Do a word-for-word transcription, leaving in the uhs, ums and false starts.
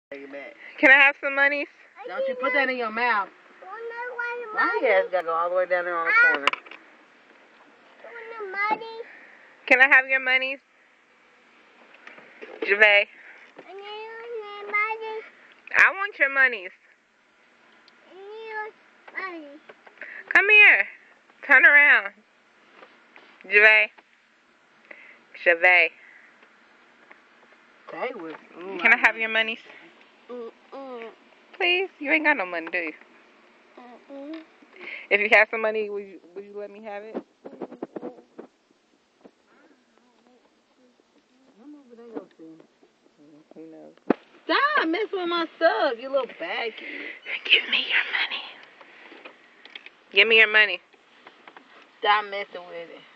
Take it back. Can I have some monies? Don't you put that in your mouth. Why your ass gotta go all the way down there on the corner? Can I have your monies? Javay. I want your monies. Come here. Turn around. Javay. Javay. They was, ooh, Can I have your monies? Mm-mm. Please? You ain't got no money, do you? Mm-mm. If you have some money, would you, would you let me have it? Who knows? Stop messing with my stuff, you little baggy. Give me your money. Give me your money. Stop messing with it.